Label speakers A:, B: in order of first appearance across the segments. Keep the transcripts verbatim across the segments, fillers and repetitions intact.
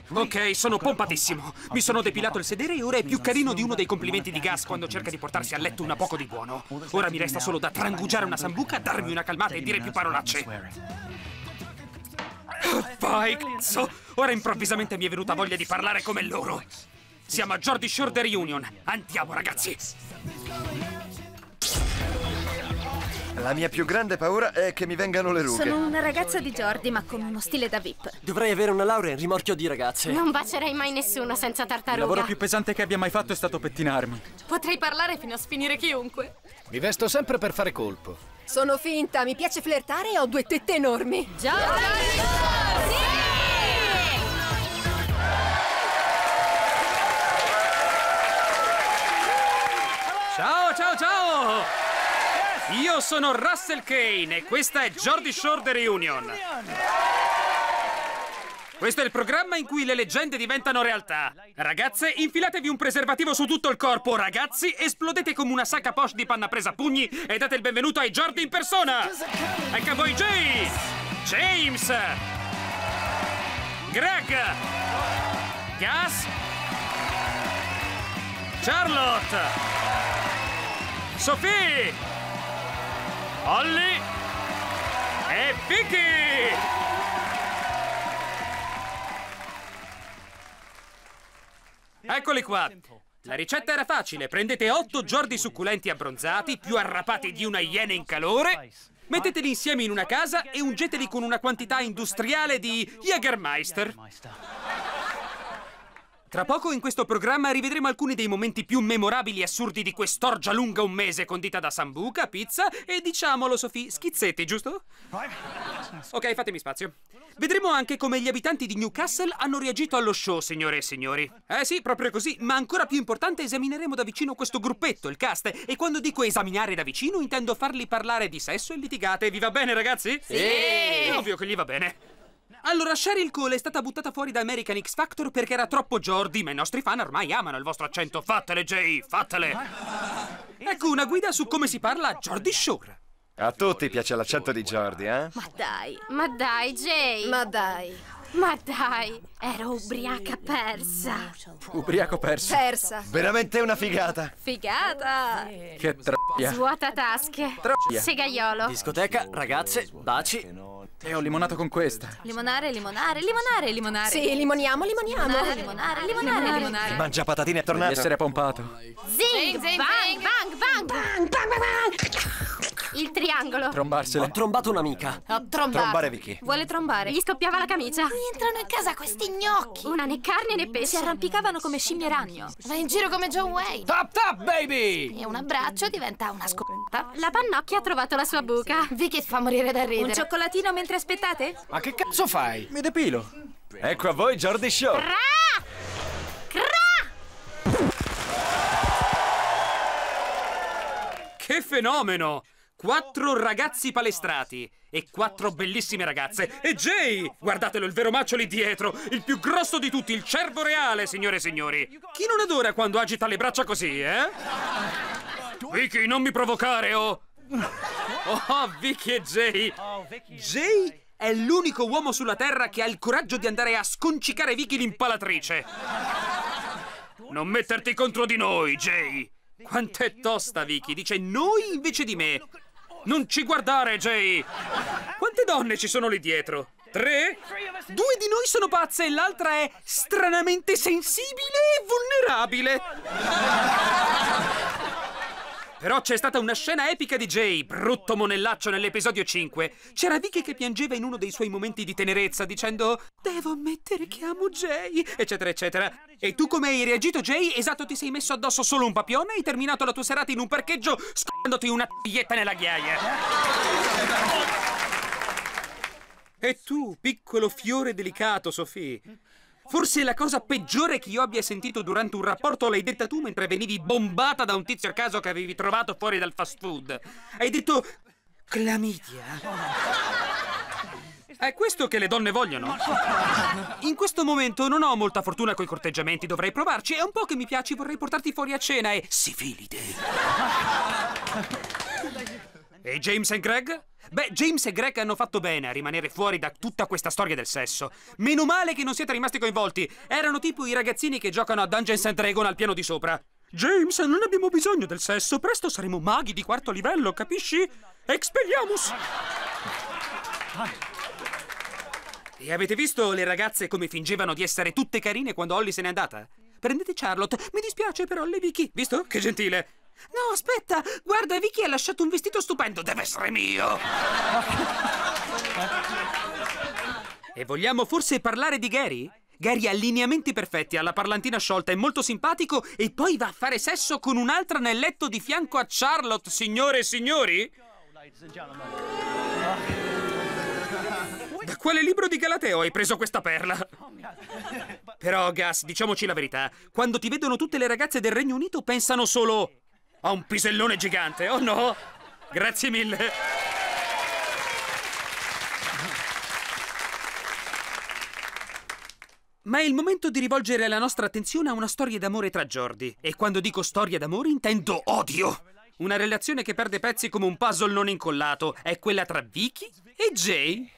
A: Ok, sono pompatissimo. Mi sono depilato il sedere e ora è più carino di uno dei complimenti di Gus quando cerca di portarsi a letto una poco di buono. Ora mi resta solo da trangugiare una sambuca, darmi una calmata e dire più parolacce. Vai, cazzo! Ora improvvisamente mi è venuta voglia di parlare come loro. Siamo a Geordie Shore The Reunion. Andiamo, ragazzi!
B: La mia più grande paura è che mi vengano le rughe.
C: Sono una ragazza di Geordie, ma con uno stile da V I P.
D: Dovrei avere una laurea in rimorchio di ragazze.
E: Non bacerei mai nessuno senza tartaruga.
F: Il lavoro più pesante che abbia mai fatto è stato pettinarmi.
E: Potrei parlare fino a sfinire chiunque.
G: Mi vesto sempre per fare colpo.
H: Sono finta, mi piace flirtare e ho due tette enormi.
E: Geordie Shore! Sì!
A: Ciao, ciao, ciao! Io sono Russell Kane e questa è Geordie Shore The Reunion. Questo è il programma in cui le leggende diventano realtà. Ragazze, infilatevi un preservativo su tutto il corpo. Ragazzi, esplodete come una sacca poche di panna presa a pugni e date il benvenuto ai Geordie in persona. Ecco a voi Jay, James, Greg, Gus, Charlotte, Sophie, Holly e Vicky! Eccoli qua. La ricetta era facile. Prendete otto Geordie succulenti abbronzati, più arrapati di una iena in calore, metteteli insieme in una casa e ungeteli con una quantità industriale di Jägermeister. Tra poco in questo programma rivedremo alcuni dei momenti più memorabili e assurdi di quest'orgia lunga un mese condita da sambuca, pizza e, diciamolo Sophie, schizzetti, giusto? Ok, fatemi spazio. Vedremo anche come gli abitanti di Newcastle hanno reagito allo show, signore e signori. Eh sì, proprio così, ma ancora più importante esamineremo da vicino questo gruppetto, il cast. E quando dico esaminare da vicino intendo farli parlare di sesso e litigate. Vi va bene, ragazzi?
E: Sì!
A: Ovvio che gli va bene. Allora, Cheryl Cole è stata buttata fuori da American X Factor perché era troppo Geordie, ma i nostri fan ormai amano il vostro accento. Fatele, Jay, fatele! Ecco una guida su come si parla a Geordie Shore.
B: A tutti piace l'accento di Geordie, eh?
C: Ma dai.
E: Ma dai, Jay!
H: Ma dai.
E: Ma dai! Ero ubriaca persa!
F: Ubriaco perso.
H: Persa.
B: Veramente una figata.
C: Figata.
F: Che troia.
E: Svuota tasche!
F: Troia.
E: Segaiolo!
D: Discoteca, ragazze, baci.
F: E ho limonato con questa.
C: Limonare, limonare, limonare, limonare.
H: Sì, limoniamo, limoniamo.
C: Limonare, limonare, limonare, limonare.
B: Mangia patatine è tornato.
F: Di essere pompato.
E: Zing!
C: zing,
E: Bang! Bang! Bang!
H: Bang, bang, bang, bang.
E: Il triangolo!
F: Trombarsele.
D: Ho trombato un'amica.
H: Ho trombato.
B: Trombare Vicky.
C: Vuole trombare.
E: Gli scoppiava la camicia!
H: Entrano in casa questi gnocchi.
E: Una né carne né
C: Si
E: pesce!
C: arrampicavano come scimmie ragno.
H: Vai in giro come John Wayne.
G: Tap tap, baby!
H: E un abbraccio diventa una scotta.
E: La pannocchia ha trovato la sua buca!
H: Vicky fa morire da
C: Un
H: ridere.
C: cioccolatino mentre aspettate?
G: Ma che cazzo fai?
F: Mi depilo.
B: Ecco a voi Geordie Shore.
E: Cra! Cra!
A: Che fenomeno! Quattro ragazzi palestrati e quattro bellissime ragazze. E Jay! Guardatelo, il vero macio lì dietro, il più grosso di tutti, il cervo reale, signore e signori. Chi non adora quando agita le braccia così, eh? Vicky, non mi provocare, oh! Oh, Vicky e Jay! Jay è l'unico uomo sulla terra che ha il coraggio di andare a sconcicare Vicky l'impalatrice. Non metterti contro di noi, Jay! Quant'è tosta, Vicky! Dice noi invece di me! Non ci guardare, Jay! Quante donne ci sono lì dietro? Tre? Due di noi sono pazze e l'altra è stranamente sensibile e vulnerabile! Però c'è stata una scena epica di Jay, brutto monellaccio nell'episodio cinque. C'era Vicky che piangeva in uno dei suoi momenti di tenerezza dicendo devo ammettere che amo Jay, eccetera eccetera. E tu come hai reagito, Jay? Esatto, ti sei messo addosso solo un papione e hai terminato la tua serata in un parcheggio scandoti una taglietta nella ghiaia. E tu, piccolo fiore delicato, Sophie? Forse la cosa peggiore che io abbia sentito durante un rapporto l'hai detta tu mentre venivi bombata da un tizio a caso che avevi trovato fuori dal fast food. Hai detto clamidia. È questo che le donne vogliono? In questo momento non ho molta fortuna coi corteggiamenti, dovrei provarci. È un po' che mi piaci, vorrei portarti fuori a cena e sifilide. E James e Greg? Beh, James e Greg hanno fatto bene a rimanere fuori da tutta questa storia del sesso. Meno male che non siete rimasti coinvolti. Erano tipo i ragazzini che giocano a Dungeons and Dragons al piano di sopra. James, non abbiamo bisogno del sesso. Presto saremo maghi di quarto livello, capisci? Expelliarmus! E avete visto le ragazze come fingevano di essere tutte carine quando Holly se n'è andata? Prendete Charlotte. Mi dispiace per Holly, Vicky. Visto? Che gentile. No, aspetta. Guarda, Vicky ha lasciato un vestito stupendo. Deve essere mio. E vogliamo forse parlare di Gary? Gary ha lineamenti perfetti, ha la parlantina sciolta, è molto simpatico e poi va a fare sesso con un'altra nel letto di fianco a Charlotte, signore e signori? Da quale libro di Galateo hai preso questa perla? Però, Gus, diciamoci la verità, quando ti vedono tutte le ragazze del Regno Unito pensano solo a un pisellone gigante, oh no? Grazie mille. Ma è il momento di rivolgere la nostra attenzione a una storia d'amore tra Jordi. E quando dico storia d'amore intendo odio. Una relazione che perde pezzi come un puzzle non incollato. È quella tra Vicky e Jay.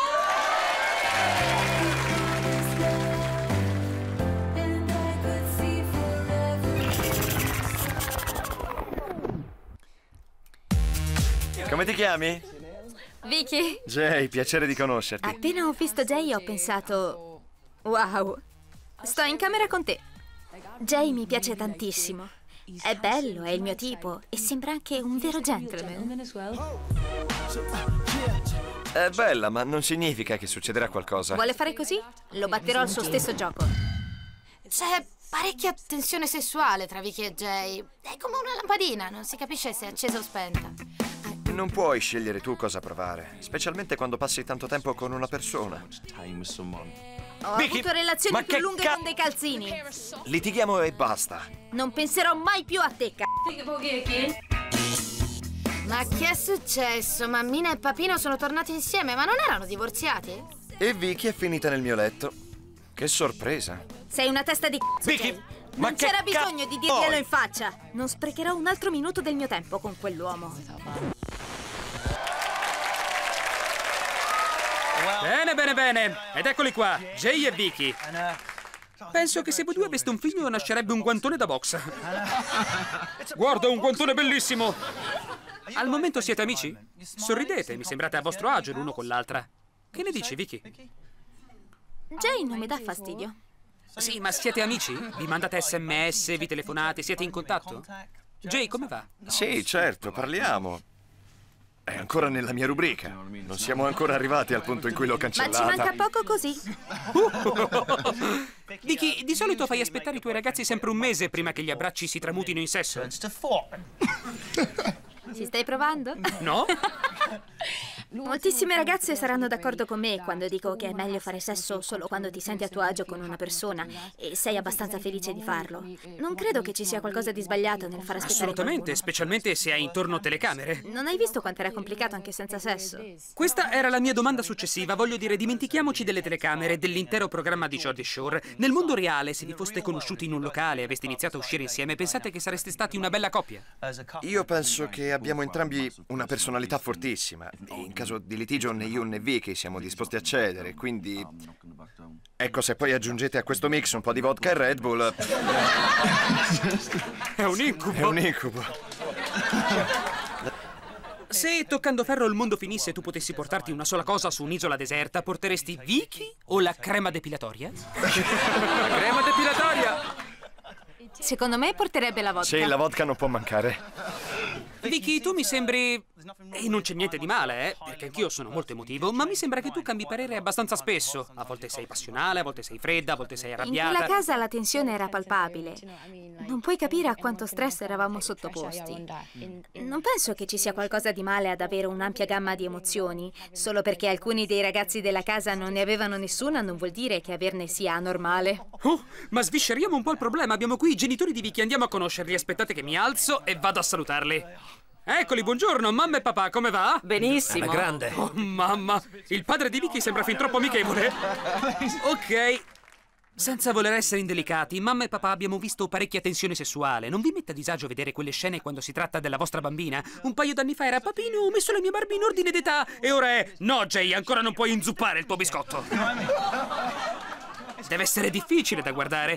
B: Come ti chiami?
C: Vicky,
B: Jay, piacere di conoscerti.
C: appena ho visto Jay ho pensato... Wow, sto in camera con te. Jay mi piace tantissimo. È bello, è il mio tipo e sembra anche un vero gentleman.
B: È bella, ma non significa che succederà qualcosa.
C: Vuole fare così? Lo batterò al suo stesso gioco.
E: C'è parecchia tensione sessuale tra Vicky e Jay. È come una lampadina, non si capisce se è accesa o spenta.
B: Non puoi scegliere tu cosa provare, specialmente quando passi tanto tempo con una persona.
C: Ho
B: Vicky,
C: avuto relazioni
B: ma
C: più
B: che
C: lunghe
B: ca-
C: con dei calzini.
B: Litighiamo e basta.
C: Non penserò mai più a te, c***o.
E: Ma che è successo? Mammina e Papino sono tornati insieme, ma non erano divorziati?
B: E Vicky è finita nel mio letto. Che sorpresa.
C: Sei una testa di c***o,
B: Vicky,
C: Jay.
B: ma
C: Non
B: che
C: c'era
B: ca-
C: bisogno di dirglielo
B: poi?
C: in faccia. Non sprecherò un altro minuto del mio tempo con quell'uomo.
A: Bene, bene, bene. Ed eccoli qua, Jay e Vicky. Penso che se voi due aveste un figlio nascerebbe un guantone da box. Guarda, un guantone bellissimo. Al momento siete amici? Sorridete, mi sembrate a vostro agio l'uno con l'altra. Che ne dici, Vicky?
C: Jay non mi dà fastidio.
A: Sì, ma siete amici? Vi mandate sms, vi telefonate, siete in contatto? Jay, come va?
B: Sì, certo, parliamo. È ancora nella mia rubrica. Non siamo ancora arrivati al punto in cui l'ho
C: Ma ci
B: cancellata.
C: manca poco così.
A: Vicky, di solito fai aspettare i tuoi ragazzi sempre un mese prima che gli abbracci si tramutino in sesso?
C: Ci stai provando?
A: No?
C: Moltissime ragazze saranno d'accordo con me quando dico che è meglio fare sesso solo quando ti senti a tuo agio con una persona e sei abbastanza felice di farlo. Non credo che ci sia qualcosa di sbagliato nel far aspettare
A: Assolutamente,
C: qualcuno.
A: specialmente se hai intorno telecamere.
C: Non hai visto quanto era complicato anche senza sesso?
A: Questa era la mia domanda successiva. Voglio dire, dimentichiamoci delle telecamere, dell'intero programma di Geordie Shore. Nel mondo reale, se vi foste conosciuti in un locale e aveste iniziato a uscire insieme, pensate che sareste stati una bella coppia?
B: Io penso che abbiamo entrambi una personalità fortissima. In caso di litigio né io né Vicky siamo disposti a cedere, quindi... Ecco, se poi aggiungete a questo mix un po' di vodka e Red Bull...
A: È un incubo.
B: È un incubo.
A: Se toccando ferro il mondo finisse e tu potessi portarti una sola cosa su un'isola deserta, porteresti Vicky o la crema depilatoria?
F: La crema depilatoria!
C: Secondo me porterebbe la vodka.
B: Sì, la vodka non può mancare.
A: Vicky, tu mi sembri... E non c'è niente di male, eh, perché anch'io sono molto emotivo, ma mi sembra che tu cambi parere abbastanza spesso. A volte sei passionale, a volte sei fredda, a volte sei
C: In
A: arrabbiata.
C: quella casa la tensione era palpabile. Non puoi capire a quanto stress eravamo sottoposti. Non penso che ci sia qualcosa di male ad avere un'ampia gamma di emozioni. Solo perché alcuni dei ragazzi della casa non ne avevano nessuna non vuol dire che averne sia anormale.
A: Oh, ma svisceriamo un po' il problema. Abbiamo qui i genitori di Vicky, andiamo a conoscerli. Aspettate che mi alzo e vado a salutarli. Eccoli, buongiorno, mamma e papà, come va?
C: Benissimo.
D: Alla grande.
A: Oh, mamma, il padre di Vicky sembra fin troppo amichevole. Ok. Senza voler essere indelicati, mamma e papà abbiamo visto parecchia tensione sessuale. Non vi mette a disagio vedere quelle scene quando si tratta della vostra bambina? Un paio d'anni fa era papino, ho messo la mia Barbie in ordine d'età. E ora è no, Jay, ancora non puoi inzuppare il tuo biscotto. Deve essere difficile da guardare.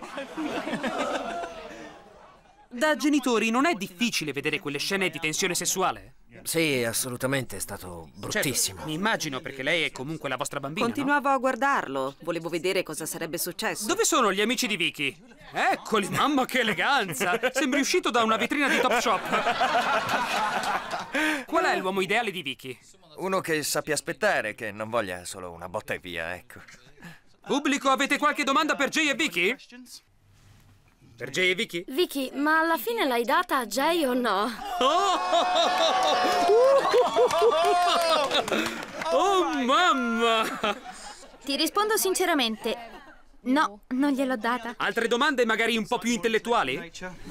A: Da genitori non è difficile vedere quelle scene di tensione sessuale?
I: Sì, assolutamente, è stato bruttissimo.
A: Certo, mi immagino, perché lei è comunque la vostra bambina,
J: Continuavo
A: no?
J: a guardarlo, volevo vedere cosa sarebbe successo.
A: Dove sono gli amici di Vicky? Eccoli, mamma che eleganza! Sembri uscito da una vetrina di Topshop. Qual è l'uomo ideale di Vicky?
I: Uno che sappia aspettare, che non voglia solo una botta e via, ecco.
A: Pubblico, avete qualche domanda per Jay e Vicky? Per Jay e Vicky?
K: Vicky, ma alla fine l'hai data a Jay o no?
A: Oh, mamma!
C: Ti rispondo sinceramente. No, non gliel'ho data.
A: Altre domande magari un po' più intellettuali?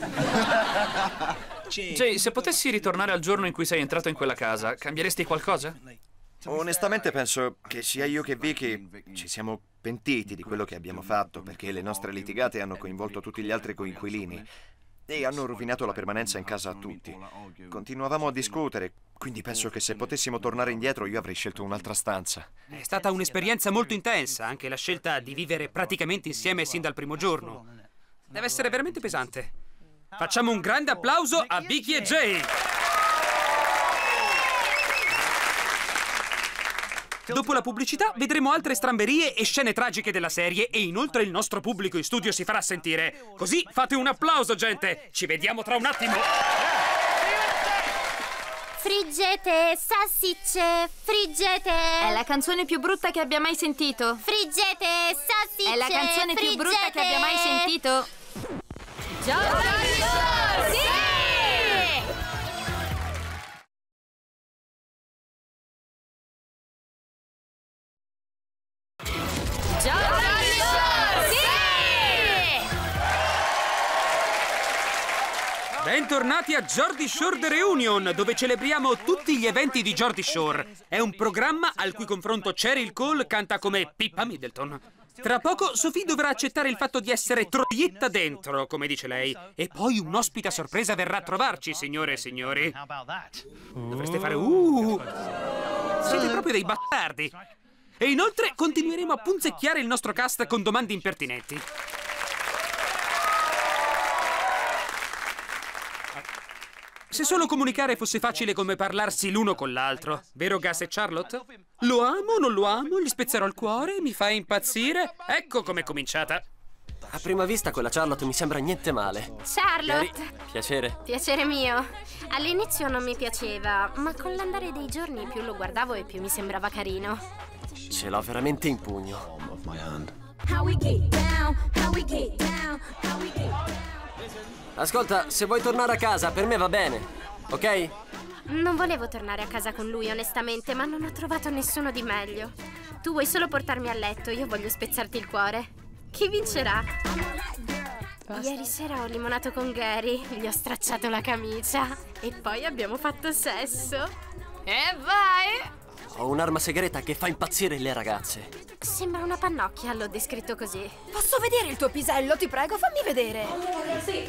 F: Jay, se potessi ritornare al giorno in cui sei entrato in quella casa, cambieresti qualcosa?
B: Onestamente penso che sia io che Vicky ci siamo pentiti di quello che abbiamo fatto, perché le nostre litigate hanno coinvolto tutti gli altri coinquilini e hanno rovinato la permanenza in casa a tutti. Continuavamo a discutere, quindi penso che se potessimo tornare indietro io avrei scelto un'altra stanza.
A: È stata un'esperienza molto intensa, anche la scelta di vivere praticamente insieme sin dal primo giorno. Deve essere veramente pesante. Facciamo un grande applauso a Vicky e Jay! Dopo la pubblicità vedremo altre stramberie e scene tragiche della serie e inoltre il nostro pubblico in studio si farà sentire. Così fate un applauso, gente! Ci vediamo tra un attimo!
K: Friggete, salsicce, friggete.
C: È la canzone più brutta che abbia mai sentito.
K: Friggete, salsicce,
C: È la canzone
K: friggete.
C: più brutta che abbia mai sentito.
K: Jordi Shore! Sì! Jordi Shore! Sì!
A: Bentornati a Jordi Shore The Reunion, dove celebriamo tutti gli eventi di Jordi Shore. È un programma al cui confronto Cheryl Cole canta come Pippa Middleton. Tra poco Sophie dovrà accettare il fatto di essere troietta dentro, come dice lei. E poi un ospite a sorpresa verrà a trovarci, signore e signori. Dovreste fare uh! Siete proprio dei bastardi. E inoltre continueremo a punzecchiare il nostro cast con domande impertinenti. Se solo comunicare fosse facile come parlarsi l'uno con l'altro. Vero Gus e Charlotte? Lo amo, non lo amo, gli spezzerò il cuore, mi fa impazzire. Ecco com'è cominciata.
D: A prima vista quella Charlotte mi sembra niente male.
K: Charlotte!
D: Gary, piacere.
K: Piacere mio. All'inizio non mi piaceva, ma con l'andare dei giorni più lo guardavo e più mi sembrava carino.
D: Ce l'ho veramente in pugno. Ascolta, se vuoi tornare a casa, per me va bene, ok?
K: Non volevo tornare a casa con lui, onestamente, ma non ho trovato nessuno di meglio. Tu vuoi solo portarmi a letto, io voglio spezzarti il cuore. Chi vincerà? Ieri sera ho limonato con Gary, gli ho stracciato la camicia e poi abbiamo fatto sesso. E vai!
D: Ho un'arma segreta che fa impazzire le ragazze.
K: Sembra una pannocchia, l'ho descritto così.
H: Posso vedere il tuo pisello, ti prego, fammi vedere.
K: Sì.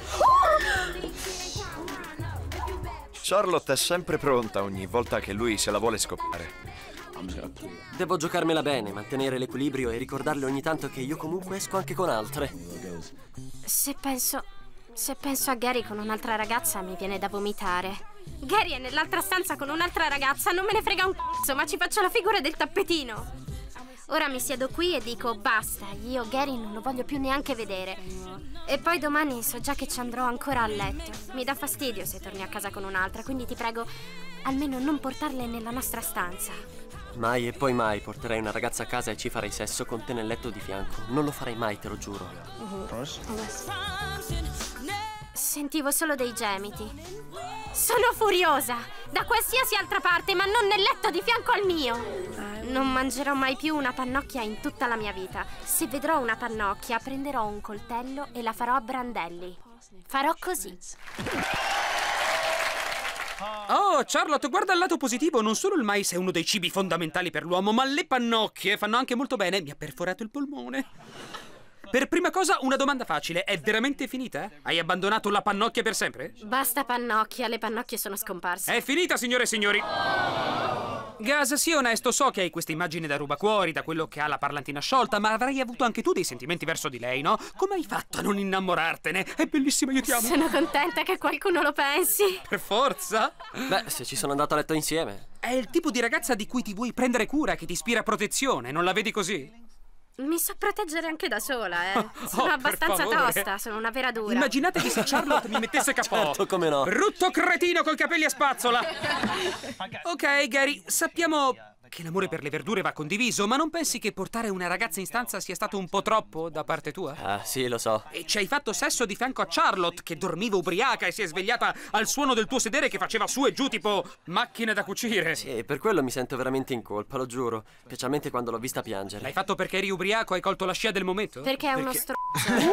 B: Charlotte è sempre pronta ogni volta che lui se la vuole scopare.
D: Devo giocarmela bene, mantenere l'equilibrio e ricordarle ogni tanto che io comunque esco anche con altre.
K: Se penso... se penso a Gary con un'altra ragazza mi viene da vomitare. Gary è nell'altra stanza con un'altra ragazza, non me ne frega un cazzo, ma ci faccio la figura del tappetino. Ora mi siedo qui e dico basta, io Gary non lo voglio più neanche vedere. E poi domani so già che ci andrò ancora a letto. Mi dà fastidio se torni a casa con un'altra, quindi ti prego almeno non portarle nella nostra stanza.
D: Mai e poi mai porterei una ragazza a casa e ci farei sesso con te nel letto di fianco. Non lo farei mai, te lo giuro.
K: Sentivo solo dei gemiti. Sono furiosa! Da qualsiasi altra parte, ma non nel letto di fianco al mio! Non mangerò mai più una pannocchia in tutta la mia vita. Se vedrò una pannocchia, prenderò un coltello e la farò a brandelli. Farò così.
A: Oh, Charlotte, guarda il lato positivo. Non solo il mais è uno dei cibi fondamentali per l'uomo, ma le pannocchie fanno anche molto bene. Mi ha perforato il polmone. Per prima cosa, una domanda facile. È veramente finita? Hai abbandonato la pannocchia per sempre?
K: Basta pannocchia, le pannocchie sono scomparse.
A: È finita, signore e signori. Gas, sii onesto, so che hai questa immagine da rubacuori, da quello che ha la parlantina sciolta, ma avrai avuto anche tu dei sentimenti verso di lei, no? Come hai fatto a non innamorartene? È bellissima, io ti amo.
K: Sono contenta che qualcuno lo pensi.
A: Per forza.
D: Beh, se ci sono andato a letto insieme.
A: È il tipo di ragazza di cui ti vuoi prendere cura, che ti ispira protezione, non la vedi così?
K: Mi so proteggere anche da sola, eh. Sono
A: Oh,
K: abbastanza
A: per favore.
K: tosta, sono una vera dura.
A: Immaginatevi se Charlotte mi mettesse capo.
D: Certo, come no.
A: Brutto cretino col capelli a spazzola. Ok, Gary, sappiamo che l'amore per le verdure va condiviso, ma non pensi che portare una ragazza in stanza sia stato un po' troppo da parte tua?
D: Ah, sì, lo so.
A: E ci hai fatto sesso di fianco a Charlotte, che dormiva ubriaca e si è svegliata al suono del tuo sedere che faceva su e giù tipo macchine da cucire.
D: Sì, per quello mi sento veramente in colpa, lo giuro. Specialmente quando l'ho vista piangere.
A: L'hai fatto perché eri ubriaco e hai colto la scia del momento?
K: Perché è uno
A: Perché...
K: stronzo.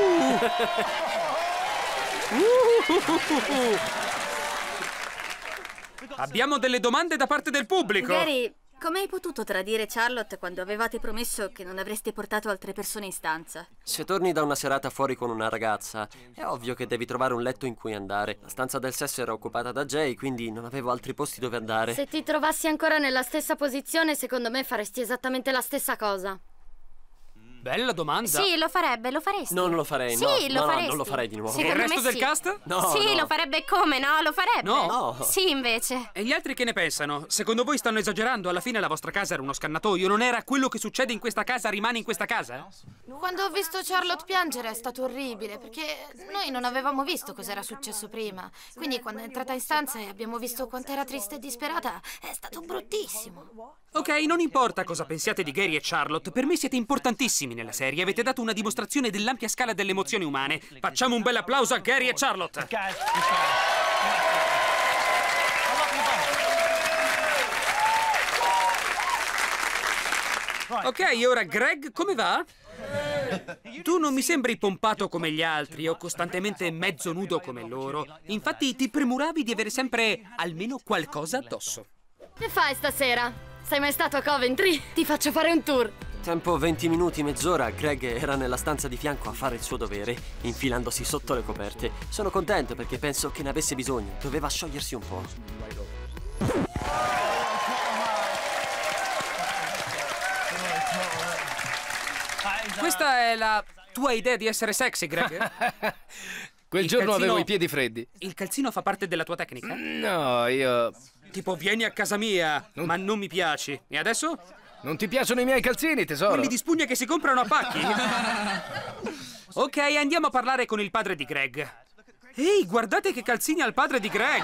A: Abbiamo delle domande da parte del pubblico.
C: Gary, come hai potuto tradire Charlotte quando avevate promesso che non avreste portato altre persone in stanza?
D: Se torni da una serata fuori con una ragazza, è ovvio che devi trovare un letto in cui andare. La stanza del sesso era occupata da Jay, quindi non avevo altri posti dove andare.
L: Se ti trovassi ancora nella stessa posizione, secondo me faresti esattamente la stessa cosa.
A: Bella domanda.
K: Sì, lo farebbe, lo faresti.
D: Non lo farei,
K: sì,
D: no.
K: Lo
D: no,
K: faresti.
D: no, non lo farei di nuovo.
A: E il
K: Secondo
A: resto
K: me
A: del
K: sì.
A: cast?
D: No,
K: Sì,
D: no.
K: lo farebbe come, no? Lo farebbe.
A: No.
D: No.
K: Sì, invece.
A: E gli altri che ne pensano? Secondo voi stanno esagerando? Alla fine la vostra casa era uno scannatoio, non era quello che succede in questa casa rimane in questa casa?
E: Quando ho visto Charlotte piangere è stato orribile, perché noi non avevamo visto cos'era successo prima. Quindi quando è entrata in stanza e abbiamo visto quanto era triste e disperata, è stato bruttissimo.
A: Ok, non importa cosa pensiate di Gary e Charlotte, per me siete importantissimi nella serie, avete dato una dimostrazione dell'ampia scala delle emozioni umane. Facciamo un bel applauso a Gary e Charlotte. Ok, ora Greg, come va? Tu non mi sembri pompato come gli altri o costantemente mezzo nudo come loro. Infatti ti premuravi di avere sempre almeno qualcosa addosso.
L: Che fai stasera? Sei mai stato a Coventry? Ti faccio fare un tour.
D: Tempo venti minuti, mezz'ora, Greg era nella stanza di fianco a fare il suo dovere, infilandosi sotto le coperte. Sono contento perché penso che ne avesse bisogno. Doveva sciogliersi un po'.
A: Questa è la tua idea di essere sexy, Greg?
G: Quel
A: Il
G: giorno
A: calzino-
G: avevo i piedi freddi.
A: Il calzino fa parte della tua tecnica?
G: No, io...
A: Tipo, vieni a casa mia, ma non mi piaci. E adesso?
G: Non ti piacciono i miei calzini, tesoro?
A: Quelli di spugna che si comprano a pacchi? Ok, andiamo a parlare con il padre di Greg. Ehi, guardate che calzini ha il padre di Greg!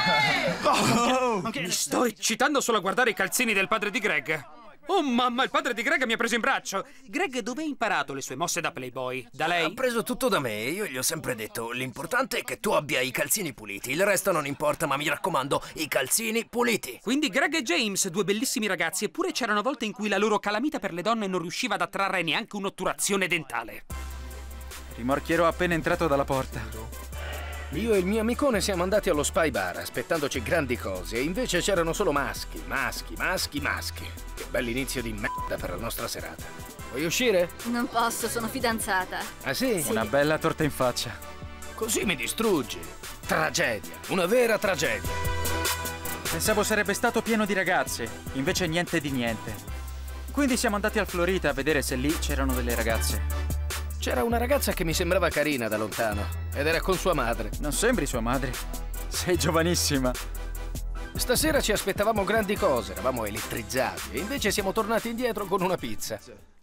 A: Mi sto eccitando solo a guardare i calzini del padre di Greg. Oh mamma, il padre di Greg mi ha preso in braccio. Greg, dove hai imparato le sue mosse da playboy? Da lei?
I: Ha preso tutto da me, io gli ho sempre detto l'importante è che tu abbia i calzini puliti, il resto non importa, ma mi raccomando, i calzini puliti.
A: Quindi Greg e James, due bellissimi ragazzi, eppure c'erano volte in cui la loro calamita per le donne non riusciva ad attrarre neanche un'otturazione dentale.
M: Rimorchierò appena entrato dalla porta.
G: Io e il mio amicone siamo andati allo Spy Bar aspettandoci grandi cose e invece c'erano solo maschi, maschi, maschi, maschi. Che bell'inizio di merda per la nostra serata. Vuoi uscire?
C: Non posso, sono fidanzata.
G: Ah sì?
M: Una bella torta in faccia.
G: Così mi distruggi. Tragedia, una vera tragedia.
M: Pensavo sarebbe stato pieno di ragazze, invece niente di niente. Quindi siamo andati al Florita a vedere se lì c'erano delle ragazze.
G: C'era una ragazza che mi sembrava carina da lontano ed era con sua madre.
M: Non sembri sua madre. Sei giovanissima.
G: Stasera ci aspettavamo grandi cose, eravamo elettrizzati e invece siamo tornati indietro con una pizza.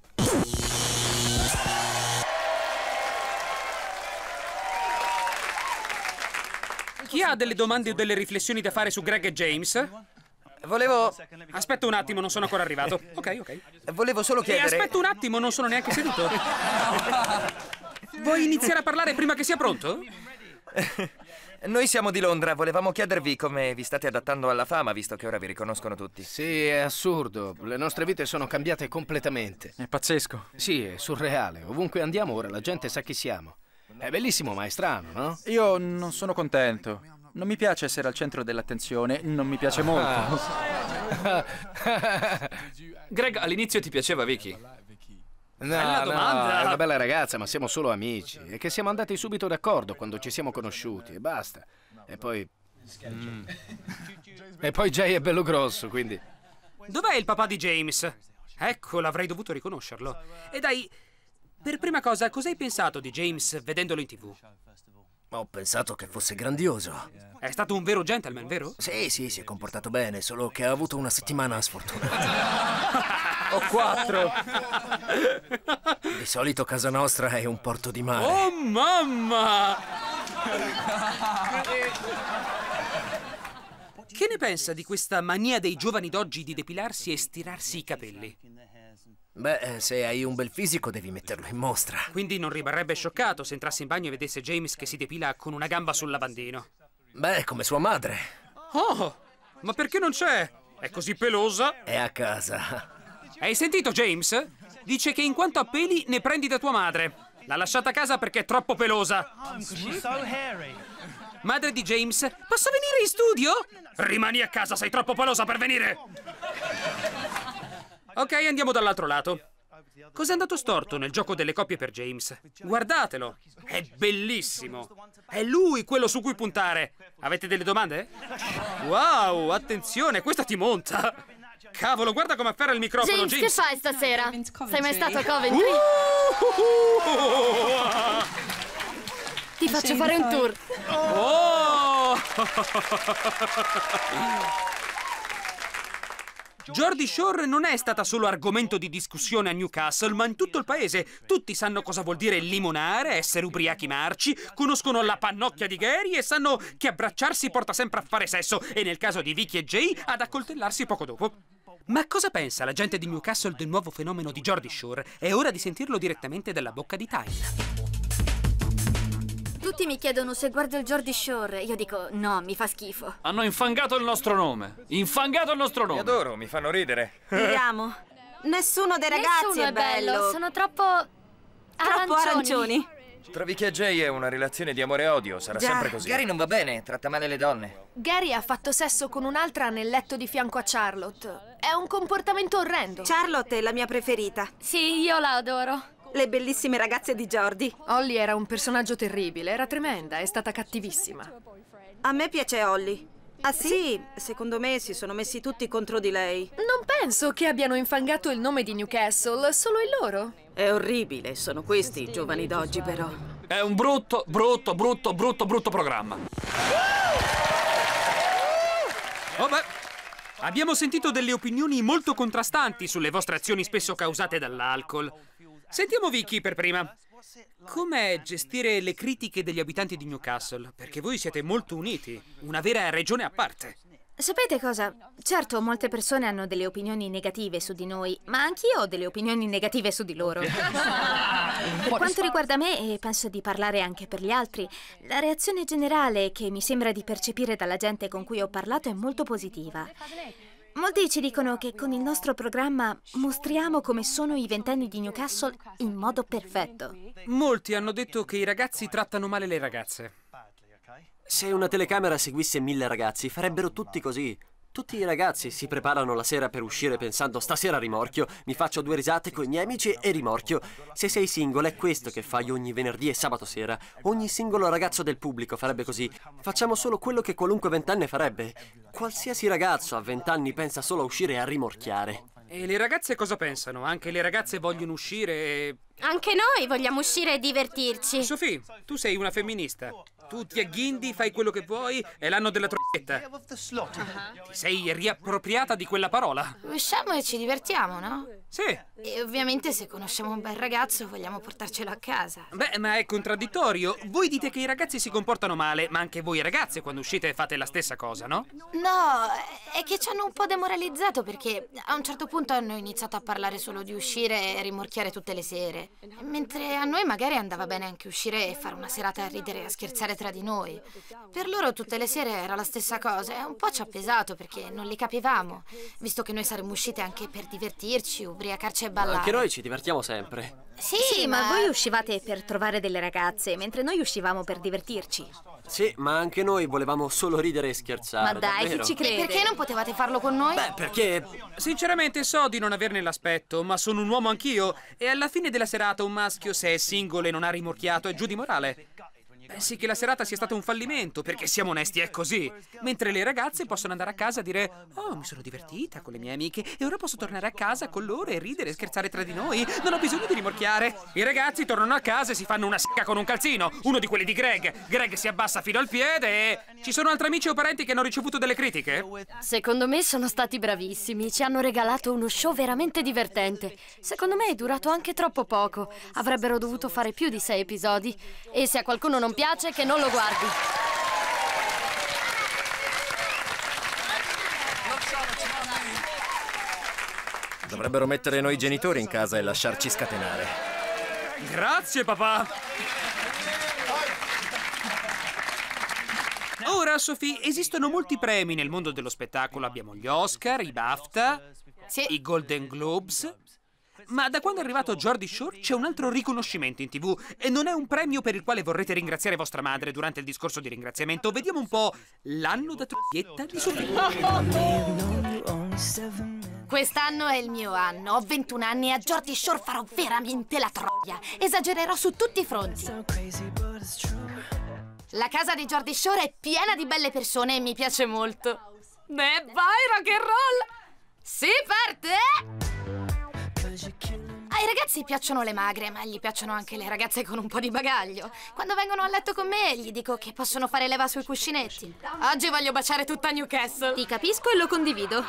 A: Chi ha delle domande o delle riflessioni da fare su Greg e James?
I: Volevo...
A: Aspetta un attimo, non sono ancora arrivato. Ok, ok.
I: Volevo solo
A: E
I: chiedere...
A: aspetta un attimo, non sono neanche seduto. Vuoi iniziare a parlare prima che sia pronto?
I: Noi siamo di Londra, volevamo chiedervi come vi state adattando alla fama, visto che ora vi riconoscono tutti.
G: Sì, è assurdo. Le nostre vite sono cambiate completamente.
M: È pazzesco.
G: Sì, è surreale. Ovunque andiamo ora la gente sa chi siamo. È bellissimo, ma è strano, no?
M: Io non sono contento. Non mi piace essere al centro dell'attenzione, non mi piace molto.
F: Greg, all'inizio ti piaceva Vicky?
G: No,
A: Bella
G: no,
A: domanda.
G: è una bella ragazza, ma siamo solo amici. È che siamo andati subito d'accordo quando ci siamo conosciuti e basta. E poi... Mm. E poi Jay è bello grosso, quindi...
A: Dov'è il papà di James? Ecco, l'avrei dovuto riconoscerlo. E dai, per prima cosa, cosa hai pensato di James vedendolo in tv?
I: Ho pensato che fosse grandioso.
A: È stato un vero gentleman, vero?
I: Sì, sì, si è comportato bene, solo che ha avuto una settimana sfortunata.
A: O quattro.
I: Di solito casa nostra è un porto di mare.
A: Oh, mamma! Che ne pensa di questa mania dei giovani d'oggi di depilarsi e stirarsi i capelli?
I: Beh, se hai un bel fisico devi metterlo in mostra.
A: Quindi non rimarrebbe scioccato se entrassi in bagno e vedesse James che si depila con una gamba sul lavandino.
I: Beh, come sua madre.
A: Oh, ma perché non c'è? È così pelosa?
I: È a casa.
A: Hai sentito, James? Dice che in quanto a peli ne prendi da tua madre. L'ha lasciata a casa perché è troppo pelosa. Madre di James, posso venire in studio? Rimani a casa, sei troppo pelosa per venire. Ok, andiamo dall'altro lato. Cos'è andato storto nel gioco delle coppie per James? Guardatelo, è bellissimo. È lui quello su cui puntare. Avete delle domande? Wow, attenzione, questa ti monta. Cavolo, guarda come afferra il microfono,
L: James,
A: James.
L: che fai stasera? Sei mai stato a Coventry?
A: Uh!
L: Ti faccio fare un tour.
A: Oh! Geordie Shore non è stata solo argomento di discussione a Newcastle, ma in tutto il paese. Tutti sanno cosa vuol dire limonare, essere ubriachi marci, conoscono la pannocchia di Gary e sanno che abbracciarsi porta sempre a fare sesso e nel caso di Vicky e Jay ad accoltellarsi poco dopo. Ma cosa pensa la gente di Newcastle del nuovo fenomeno di Geordie Shore? È ora di sentirlo direttamente dalla bocca di Tyne.
K: Tutti mi chiedono se guardo il Geordie Shore. Io dico no, mi fa schifo.
F: Hanno infangato il nostro nome. Infangato il nostro nome.
N: Mi adoro, mi fanno ridere.
J: Vediamo. Nessuno dei ragazzi
L: Nessuno
J: è bello.
L: Sono troppo...
J: Troppo arancioni.
N: Trovi che Jay è una relazione di amore e odio, sarà
O: Già,
N: sempre così.
O: Gary non va bene, tratta male le donne.
H: Gary ha fatto sesso con un'altra nel letto di fianco a Charlotte. È un comportamento orrendo.
J: Charlotte è la mia preferita.
L: Sì, io la adoro.
J: Le bellissime ragazze di Geordie.
H: Holly era un personaggio terribile, era tremenda, è stata cattivissima.
J: A me piace Holly. Ah sì? Secondo me si sono messi tutti contro di lei.
H: Non penso che abbiano infangato il nome di Newcastle, solo il loro.
J: È orribile, sono questi i giovani d'oggi però.
F: È un brutto, brutto, brutto, brutto, brutto programma.
A: Oh beh, abbiamo sentito delle opinioni molto contrastanti sulle vostre azioni spesso causate dall'alcol. Sentiamo Vicky per prima. Com'è gestire le critiche degli abitanti di Newcastle? Perché voi siete molto uniti, una vera regione a parte.
C: Sapete cosa? Certo, molte persone hanno delle opinioni negative su di noi, ma anch'io ho delle opinioni negative su di loro. Per quanto riguarda me, e penso di parlare anche per gli altri, la reazione generale che mi sembra di percepire dalla gente con cui ho parlato è molto positiva. Molti ci dicono che con il nostro programma mostriamo come sono i ventenni di Newcastle in modo perfetto.
A: Molti hanno detto che i ragazzi trattano male le ragazze.
D: Se una telecamera seguisse mille ragazzi, farebbero tutti così. Tutti i ragazzi si preparano la sera per uscire pensando stasera rimorchio, mi faccio due risate con i miei amici e rimorchio. Se sei single è questo che fai ogni venerdì e sabato sera. Ogni singolo ragazzo del pubblico farebbe così. Facciamo solo quello che qualunque ventenne farebbe. Qualsiasi ragazzo a vent'anni pensa solo a uscire e a rimorchiare.
A: E le ragazze cosa pensano? Anche le ragazze vogliono uscire e...
K: Anche noi vogliamo uscire e divertirci.
A: Sophie, tu sei una femminista. Tu ti agghindi, fai quello che vuoi, è l'anno della trocchetta. Ti sei riappropriata di quella parola.
E: Usciamo e ci divertiamo, no?
A: Sì.
E: E ovviamente se conosciamo un bel ragazzo vogliamo portarcelo a casa.
A: Beh, ma è contraddittorio. Voi dite che i ragazzi si comportano male, ma anche voi ragazze quando uscite fate la stessa cosa, no?
E: No, è che ci hanno un po' demoralizzato perché a un certo punto hanno iniziato a parlare solo di uscire e rimorchiare tutte le sere. Mentre a noi magari andava bene anche uscire e fare una serata a ridere e a scherzare tra di noi. Per loro tutte le sere era la stessa cosa e un po' ci ha pesato perché non li capivamo, visto che noi saremmo uscite anche per divertirci, ubriacarci e ballare.
D: Anche noi ci divertiamo sempre.
E: Sì,
C: sì ma...
E: ma
C: voi uscivate per trovare delle ragazze, mentre noi uscivamo per divertirci.
D: Sì, ma anche noi volevamo solo ridere e scherzare.
C: Ma dai,
D: davvero.
C: chi ci crede?
E: E perché non potevate farlo con noi?
D: Beh, perché...
A: Sinceramente so di non averne l'aspetto, ma sono un uomo anch'io. E alla fine della serata un maschio, se è single e non ha rimorchiato, è giù di morale. Pensi che la serata sia stato un fallimento, perché siamo onesti, è così. Mentre le ragazze possono andare a casa a dire: oh, mi sono divertita con le mie amiche e ora posso tornare a casa con loro e ridere e scherzare tra di noi. Non ho bisogno di rimorchiare. I ragazzi tornano a casa e si fanno una secca con un calzino, uno di quelli di Greg. Greg si abbassa fino al piede e... Ci sono altri amici o parenti che hanno ricevuto delle critiche?
L: Secondo me sono stati bravissimi. Ci hanno regalato uno show veramente divertente. Secondo me è durato anche troppo poco. Avrebbero dovuto fare più di sei episodi. E se a qualcuno non piace, che non lo guardi.
I: Dovrebbero mettere noi genitori in casa e lasciarci scatenare.
A: Grazie, papà. Ora, Sophie, esistono molti premi nel mondo dello spettacolo. Abbiamo gli Oscar, i BAFTA, sì. i Golden Globes. Ma da quando è arrivato Geordie Shore c'è un altro riconoscimento in tivù e non è un premio per il quale vorrete ringraziare vostra madre durante il discorso di ringraziamento. Vediamo un po' l'anno da trocchietta di Sophie.
E: Quest'anno è il mio anno. Ho ventuno anni e a Geordie Shore farò veramente la troia. Esagererò su tutti i fronti. La casa di Geordie Shore è piena di belle persone e mi piace molto. Beh, vai, rock and roll! Si parte! Ai ragazzi piacciono le magre, ma gli piacciono anche le ragazze con un po' di bagaglio. Quando vengono a letto con me, gli dico che possono fare leva sui cuscinetti. Oggi voglio baciare tutta Newcastle.
C: Ti capisco e lo condivido.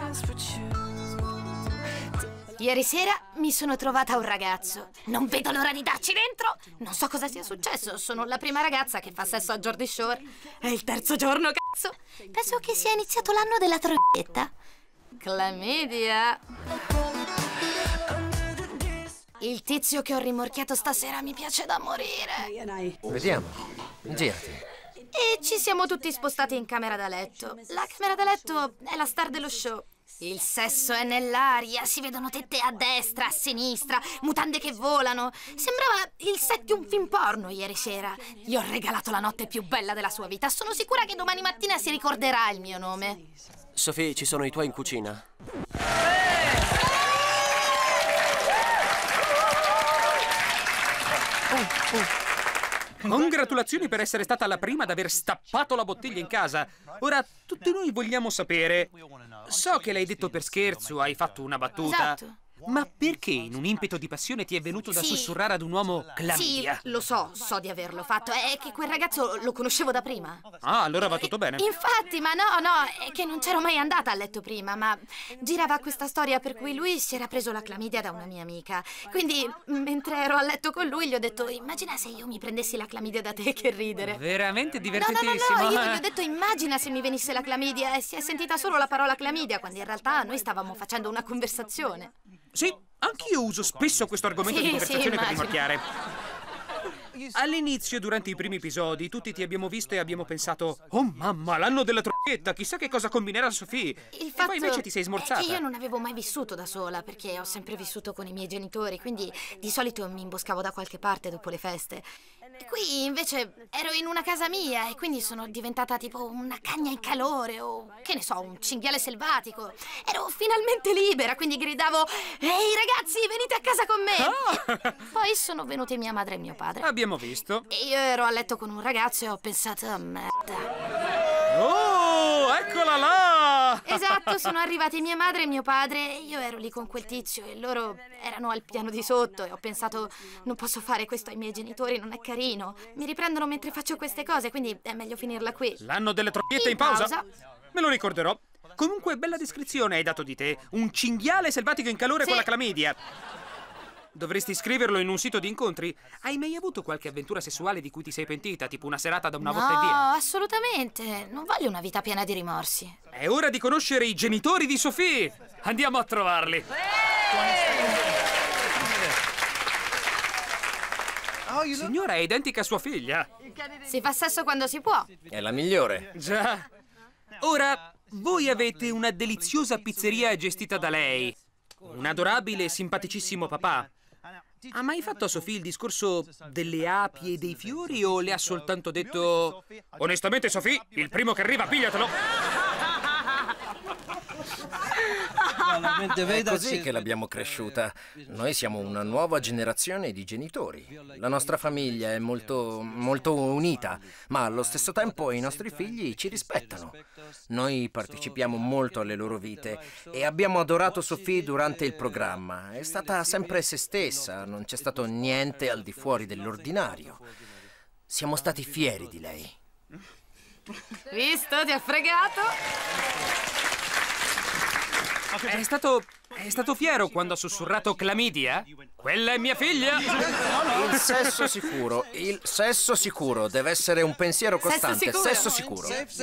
E: Ieri sera mi sono trovata un ragazzo. Non vedo l'ora di darci dentro. Non so cosa sia successo. Sono la prima ragazza che fa sesso a Geordie Shore. È il terzo giorno, cazzo. Penso che sia iniziato l'anno della troietta. Clamidia. Il tizio che ho rimorchiato stasera mi piace da morire.
I: Vediamo. Girati.
E: E ci siamo tutti spostati in camera da letto. La camera da letto è la star dello show. Il sesso è nell'aria, si vedono tette a destra, a sinistra, mutande che volano. Sembrava il set di un film porno ieri sera. Gli ho regalato la notte più bella della sua vita. Sono sicura che domani mattina si ricorderà il mio nome.
D: Sophie, ci sono i tuoi in cucina.
A: Oh, oh. Congratulazioni per essere stata la prima ad aver stappato la bottiglia in casa. Ora, tutti noi vogliamo sapere. So che l'hai detto per scherzo, hai fatto una battuta.
E: Esatto.
A: Ma perché in un impeto di passione ti è venuto da
E: Sì.
A: sussurrare ad un uomo clamidia?
E: Sì, lo so, so di averlo fatto. È che quel ragazzo lo conoscevo da prima.
A: Ah, allora va tutto bene.
E: Infatti, ma no, no, è che non c'ero mai andata a letto prima, ma girava questa storia per cui lui si era preso la clamidia da una mia amica. Quindi, mentre ero a letto con lui, gli ho detto: immagina se io mi prendessi la clamidia da te, che ridere.
A: Veramente
E: No, no,
A: divertentissimo.
E: no, no, io gli ho detto: immagina se mi venisse la clamidia, e si è sentita solo la parola clamidia, quando in realtà noi stavamo facendo una conversazione.
A: Sì, anch'io uso spesso questo argomento
E: Sì,
A: di conversazione
E: sì,
A: per
E: immagino.
A: rimorchiare. All'inizio, durante i primi episodi, tutti ti abbiamo visto e abbiamo pensato: oh mamma, l'anno della trocchietta, chissà che cosa combinerà Sophie.
E: Il
A: E
E: fatto
A: poi invece ti sei smorzata.
E: è che io non avevo mai vissuto da sola, perché ho sempre vissuto con i miei genitori, quindi di solito mi imboscavo da qualche parte dopo le feste. E qui invece ero in una casa mia e quindi sono diventata tipo una cagna in calore o, che ne so, un cinghiale selvatico. Ero finalmente libera, quindi gridavo: ehi ragazzi, venite a casa con me! Poi sono venuti mia madre e mio padre.
A: Abbiamo visto.
E: E io ero a letto con un ragazzo e ho pensato: oh, merda.
A: Oh, eccola là!
E: Esatto, sono arrivati mia madre e mio padre e io ero lì con quel tizio e loro erano al piano di sotto e ho pensato: non posso fare questo ai miei genitori, non è carino. Mi riprendono mentre faccio queste cose, quindi è meglio finirla qui.
A: L'anno delle trocchiette in,
E: In
A: pausa?
E: pausa.
A: Me lo ricorderò. Comunque, bella descrizione hai dato di te. Un cinghiale selvatico in calore
E: Sì.
A: con la clamidia. Dovresti scriverlo in un sito di incontri. Hai mai avuto qualche avventura sessuale di cui ti sei pentita? Tipo una serata da una
E: No,
A: volta e via?
E: assolutamente. Non voglio una vita piena di rimorsi.
A: È ora di conoscere i genitori di Sophie. Andiamo a trovarli. Signora, è identica a sua figlia.
E: Si fa sesso quando si può.
G: È la migliore.
A: Già. Ora, voi avete una deliziosa pizzeria gestita da lei. Un adorabile e simpaticissimo papà. Ha mai fatto a Sophie il discorso delle api e dei fiori o le ha soltanto detto: onestamente, Sophie, il primo che arriva, pigliatelo?
G: È così che l'abbiamo cresciuta. Noi siamo una nuova generazione di genitori. La nostra famiglia è molto, molto unita, ma allo stesso tempo i nostri figli ci rispettano. Noi partecipiamo molto alle loro vite e abbiamo adorato Sophie durante il programma. È stata sempre se stessa, non c'è stato niente al di fuori dell'ordinario. Siamo stati fieri di lei.
E: Visto, ti ha fregato?
A: È stato... è stato fiero quando ha sussurrato clamidia? Quella è mia figlia!
G: Il sesso sicuro, il sesso sicuro deve essere un pensiero costante. Sesso sicuro.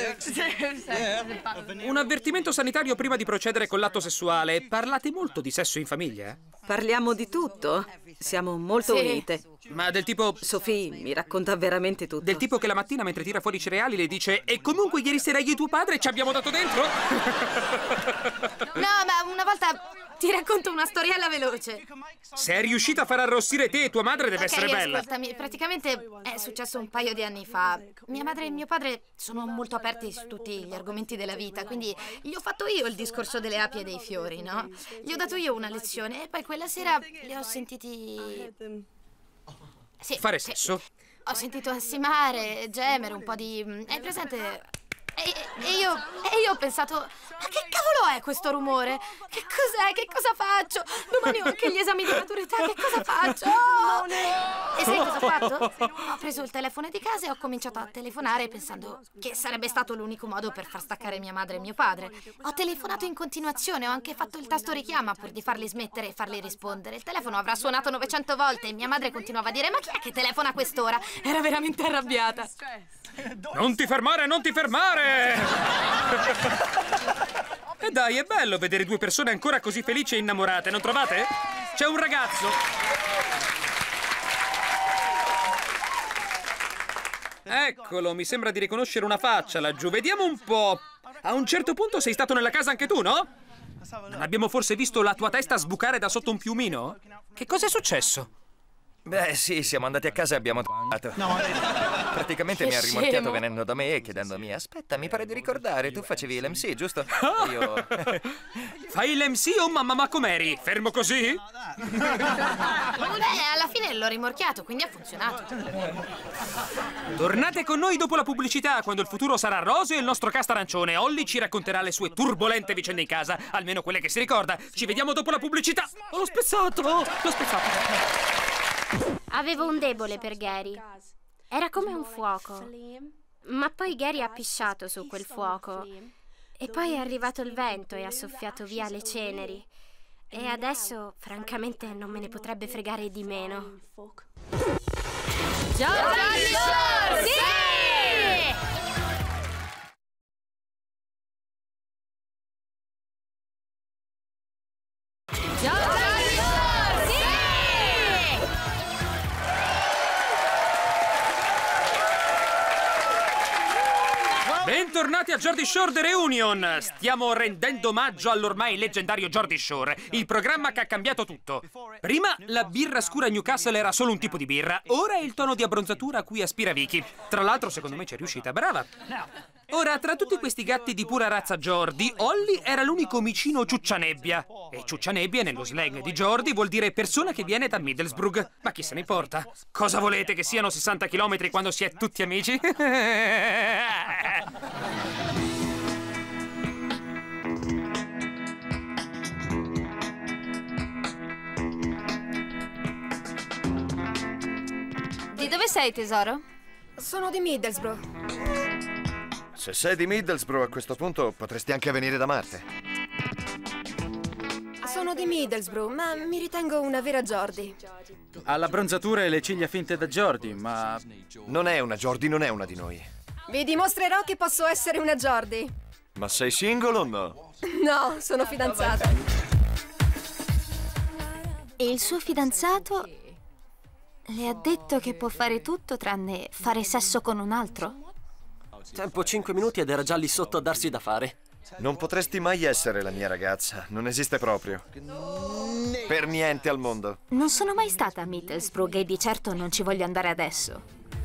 A: Un avvertimento sanitario prima di procedere con l'atto sessuale. Parlate molto di sesso in famiglia?
J: Parliamo di tutto. Siamo molto
E: Sì.
J: unite.
A: Ma del tipo...
J: Sophie mi racconta veramente tutto.
A: Del tipo che la mattina mentre tira fuori i cereali le dice: e comunque ieri sera io e tuo padre ci abbiamo dato dentro?
E: No, ma una volta ti racconto una storiella veloce.
A: Se è riuscita a far arrossire te e tua madre deve
E: Ok,
A: essere bella.
E: ascoltami, praticamente è successo un paio di anni fa. Mia madre e mio padre sono molto aperti su tutti gli argomenti della vita, quindi gli ho fatto io il discorso delle api e dei fiori, no? Gli ho dato io una lezione e poi quella sera li ho sentiti... Sì,
A: Fare
E: sì.
A: sesso?
E: Ho sentito ansimare, gemere, un po' di... Hai presente... E, e io, e io ho pensato, ma che cavolo è questo rumore? Che cos'è? Che cosa faccio? Domani ho anche gli esami di maturità, che cosa faccio? E sai cosa ho fatto? Ho preso il telefono di casa e ho cominciato a telefonare pensando che sarebbe stato l'unico modo per far staccare mia madre e mio padre. Ho telefonato in continuazione, ho anche fatto il tasto richiama pur di farli smettere e farli rispondere. Il telefono avrà suonato novecento volte e mia madre continuava a dire: ma chi è che telefona a quest'ora? Era veramente arrabbiata.
A: Non ti fermare, non ti fermare! E dai, è bello vedere due persone ancora così felici e innamorate, non trovate? C'è un ragazzo. Eccolo, mi sembra di riconoscere una faccia laggiù. Vediamo un po'. A un certo punto sei stato nella casa anche tu, no? Non abbiamo forse visto la tua testa sbucare da sotto un piumino? Che cosa è successo?
N: Beh, sì, siamo andati a casa e abbiamo trovato. Praticamente
E: Che
N: mi ha rimorchiato
E: scemo.
N: venendo da me e chiedendomi: aspetta, mi pare di ricordare, tu facevi l'M C, giusto? Io...
A: Fai l'M C o mamma ma com'eri? Fermo così?
E: Beh, alla fine l'ho rimorchiato, quindi ha funzionato.
A: Tornate con noi dopo la pubblicità, quando il futuro sarà roseo e il nostro cast arancione. Olly ci racconterà le sue turbolente vicende in casa, almeno quelle che si ricorda. Ci vediamo dopo la pubblicità. Oh, l'ho spezzato! L'ho spezzato!
K: Avevo un debole per Gary. Era come un fuoco. Ma poi Gary ha pisciato su quel fuoco. E poi è arrivato il vento e ha soffiato via le ceneri. E adesso, francamente, non me ne potrebbe fregare di meno.
L: Jordi Shore! Sì! Jordi Shore! Sì!
A: Bentornati a Jordi Shore The Reunion! Stiamo rendendo omaggio all'ormai leggendario Jordi Shore, il programma che ha cambiato tutto. Prima la birra scura Newcastle era solo un tipo di birra, ora è il tono di abbronzatura a cui aspira Vicky. Tra l'altro secondo me ci è riuscita, brava! Ora, tra tutti questi gatti di pura razza Jordi, Olly era l'unico omicino ciuccianebbia. E ciuccianebbia nello slang di Jordi vuol dire persona che viene da Middlesbrough. Ma chi se ne importa? Cosa volete che siano sessanta chilometri quando si è tutti amici?
H: Di dove sei, tesoro? Sono di Middlesbrough.
B: Se sei di Middlesbrough, a questo punto potresti anche venire da Marte.
H: Sono di Middlesbrough, ma mi ritengo una vera Jordi.
M: Ha la bronzatura e le ciglia finte da Jordi, ma...
B: Non è una Jordi, non è una di noi.
H: Vi dimostrerò che posso essere una Jordi.
B: Ma sei single o no?
H: No, sono fidanzata.
C: E il suo fidanzato Le ha detto che può fare tutto tranne fare sesso con un altro?
D: Tempo cinque minuti ed era già lì sotto a darsi da fare.
B: Non potresti mai essere la mia ragazza. Non esiste proprio. Per niente al mondo.
C: Non sono mai stata a Middlesbrough e di certo non ci voglio andare adesso.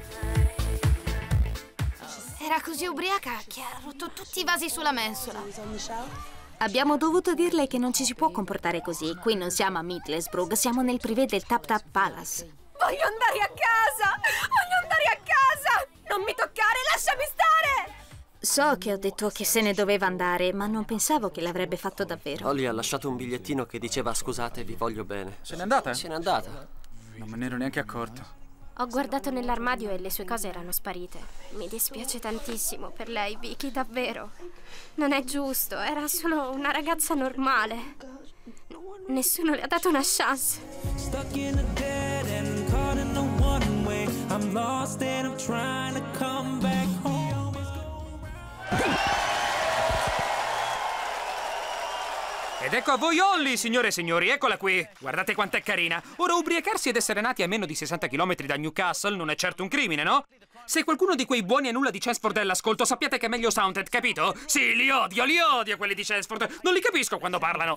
E: Era così ubriaca che ha rotto tutti i vasi sulla mensola.
C: Abbiamo dovuto dirle che non ci si può comportare così. Qui non siamo a Middlesbrough, siamo nel privé del Tap Tap Palace.
H: Voglio andare a casa! Voglio andare a casa! Non mi toccare, lasciami stare!
C: So che ho detto che se ne doveva andare, ma non pensavo che l'avrebbe fatto davvero.
D: Holly ha lasciato un bigliettino che diceva scusate, vi voglio bene.
M: Se n'è andata?
D: Se n'è andata.
M: Non me ne ero neanche accorto.
K: Ho guardato nell'armadio e le sue cose erano sparite. Mi dispiace tantissimo per lei, Vicky, davvero. Non è giusto, era solo una ragazza normale. Nessuno le ha dato una chance.
P: Stuck in a dead end, caught in a one way. I'm lost and I'm trying to come back home.
A: Ed ecco a voi Holly, signore e signori, eccola qui. Guardate quant'è carina. Ora, ubriacarsi ed essere nati a meno di sessanta chilometri da Newcastle non è certo un crimine, no? Se qualcuno di quei buoni a nulla di Chelmsford è all'ascolto, sappiate che è meglio Soundhead, capito? Sì, li odio, li odio quelli di Chelmsford. Non li capisco quando parlano.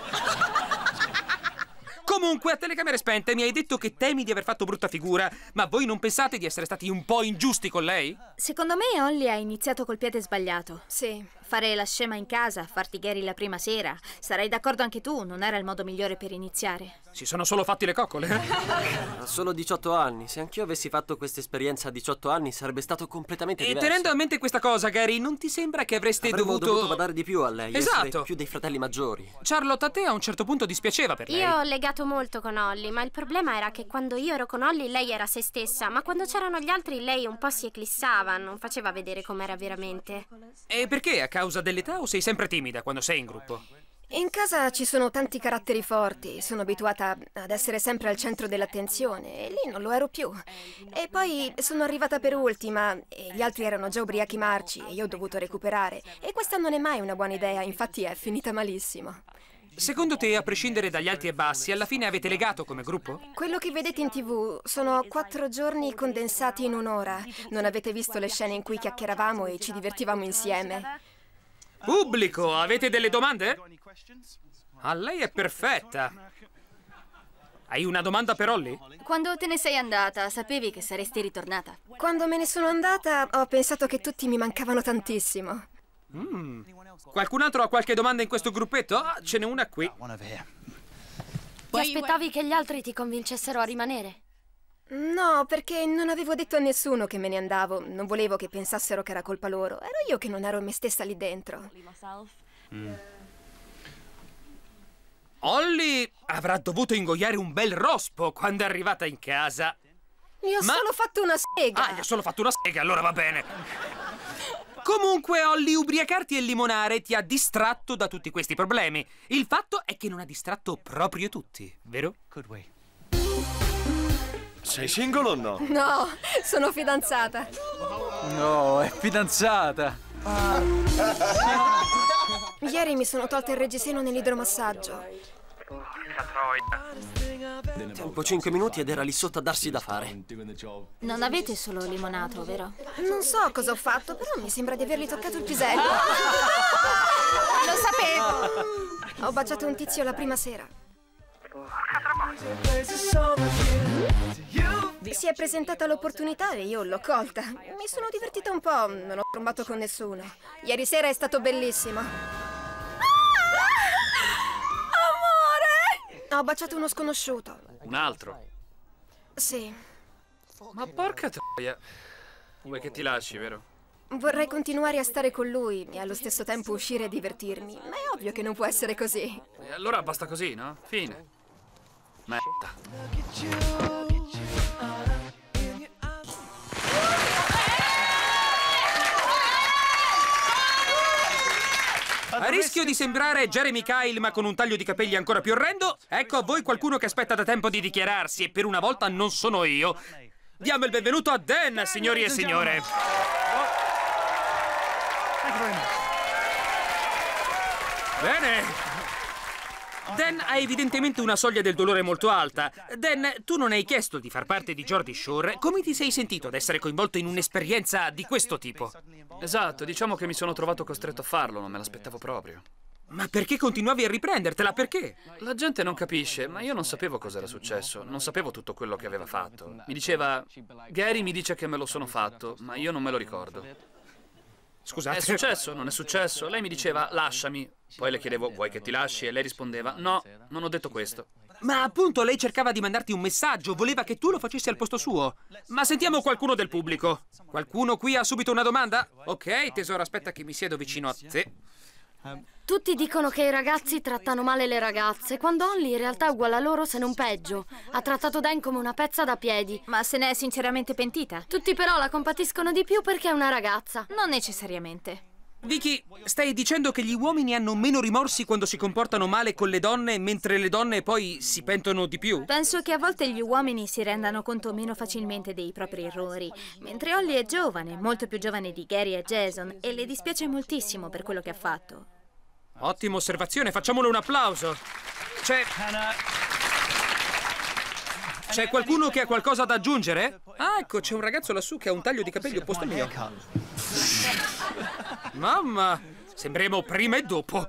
A: Comunque, a telecamere spente mi hai detto che temi di aver fatto brutta figura, ma voi non pensate di essere stati un po' ingiusti con lei?
C: Secondo me Holly ha iniziato col piede sbagliato.
H: Sì.
C: Fare la scema in casa, farti Gary la prima sera. Sarai d'accordo anche tu, non era il modo migliore per iniziare.
A: Si sono solo fatti le coccole.
D: Ha solo diciotto anni. Se anch'io avessi fatto questa esperienza a diciotto anni sarebbe stato completamente
A: e
D: diverso.
A: E tenendo a mente questa cosa, Gary, non ti sembra che avreste
D: Avremmo
A: dovuto...
D: dovuto badare di più a lei,
A: esatto.
D: Essere più dei fratelli maggiori.
A: Charlotte, a te a un certo punto dispiaceva per lei.
K: Io ho legato molto con Holly, ma il problema era che quando io ero con Holly lei era se stessa, ma quando c'erano gli altri lei un po' si eclissava, non faceva vedere com'era veramente.
A: E perché? A causa dell'età o sei sempre timida quando sei in gruppo?
H: In casa ci sono tanti caratteri forti, sono abituata ad essere sempre al centro dell'attenzione e lì non lo ero più. E poi sono arrivata per ultima e gli altri erano già ubriachi marci e io ho dovuto recuperare. E questa non è mai una buona idea, infatti è finita malissimo.
A: Secondo te, a prescindere dagli alti e bassi, alla fine avete legato come gruppo?
H: Quello che vedete in tivù sono quattro giorni condensati in un'ora. Non avete visto le scene in cui chiacchieravamo e ci divertivamo insieme.
A: Pubblico, avete delle domande? Ah, lei è perfetta. Hai una domanda per Holly?
C: Quando te ne sei andata, sapevi che saresti ritornata?
H: Quando me ne sono andata, ho pensato che tutti mi mancavano tantissimo.
A: Mm. Qualcun altro ha qualche domanda in questo gruppetto? Ah, ce n'è una qui.
L: Ti aspettavi che gli altri ti convincessero a rimanere?
H: No, perché non avevo detto a nessuno che me ne andavo. Non volevo che pensassero che era colpa loro. Ero io che non ero me stessa lì dentro.
A: Mm. Holly avrà dovuto ingoiare un bel rospo quando è arrivata in casa.
H: Gli ho
A: Ma...
H: solo fatto una sega.
A: Ah, gli ho solo fatto una sega, allora va bene. Comunque, Holly, ubriacarti e limonare ti ha distratto da tutti questi problemi. Il fatto è che non ha distratto proprio tutti, vero?
B: Sei single o no?
H: No, sono fidanzata.
M: No, è fidanzata.
H: Ieri mi sono tolta il reggiseno nell'idromassaggio.
A: Porca troia.
D: Tempo cinque minuti ed era lì sotto a darsi da fare.
C: Non avete solo limonato, vero?
H: Non so cosa ho fatto, però mi sembra di avergli toccato il pisello.
C: Lo sapevo!
H: Ho baciato un tizio la prima sera. Si è presentata l'opportunità e io l'ho colta. Mi sono divertita un po', non ho trombato con nessuno. Ieri sera è stato bellissimo. Amore! Ho baciato uno sconosciuto.
F: Un altro?
H: Sì.
F: Ma porca troia. Vuoi che ti lasci, vero?
H: Vorrei continuare a stare con lui e allo stesso tempo uscire e divertirmi, ma è ovvio che non può essere così.
F: E allora basta così, no? Fine. Merda.
A: A rischio di sembrare Jeremy Kyle ma con un taglio di capelli ancora più orrendo, ecco a voi qualcuno che aspetta da tempo di dichiararsi e per una volta non sono io. Diamo il benvenuto a Dan, signori e signore. Bene. Dan ha evidentemente una soglia del dolore molto alta. Dan, tu non hai chiesto di far parte di Geordie Shore. Come ti sei sentito ad essere coinvolto in un'esperienza di questo tipo?
F: Esatto, diciamo che mi sono trovato costretto a farlo, non me l'aspettavo proprio.
A: Ma perché continuavi a riprendertela? Perché?
F: La gente non capisce, ma io non sapevo cosa era successo, non sapevo tutto quello che aveva fatto. Mi diceva, Gary mi dice che me lo sono fatto, ma io non me lo ricordo.
A: Scusate.
F: È successo, non è successo. Lei mi diceva, lasciami. Poi le chiedevo, vuoi che ti lasci? E lei rispondeva, no, non ho detto questo.
A: Ma appunto lei cercava di mandarti un messaggio, voleva che tu lo facessi al posto suo. Ma sentiamo qualcuno del pubblico. Qualcuno qui ha subito una domanda? Ok, tesoro, aspetta che mi siedo vicino a te.
L: Tutti dicono che i ragazzi trattano male le ragazze, quando Holly in realtà è uguale a loro, se non peggio. Ha trattato Dan come una pezza da piedi.
C: Ma se ne è sinceramente pentita?
L: Tutti però la compatiscono di più perché è una ragazza.
C: Non necessariamente.
A: Vicky, stai dicendo che gli uomini hanno meno rimorsi quando si comportano male con le donne, mentre le donne poi si pentono di più?
C: Penso che a volte gli uomini si rendano conto meno facilmente dei propri errori, mentre Holly è giovane, molto più giovane di Gary e Jason, e le dispiace moltissimo per quello che ha fatto.
A: Ottima osservazione, facciamole un applauso. C'è... C'è qualcuno che ha qualcosa da aggiungere? Ah, ecco, c'è un ragazzo lassù che ha un taglio di capelli opposto al mio. Mamma, sembriamo prima e dopo.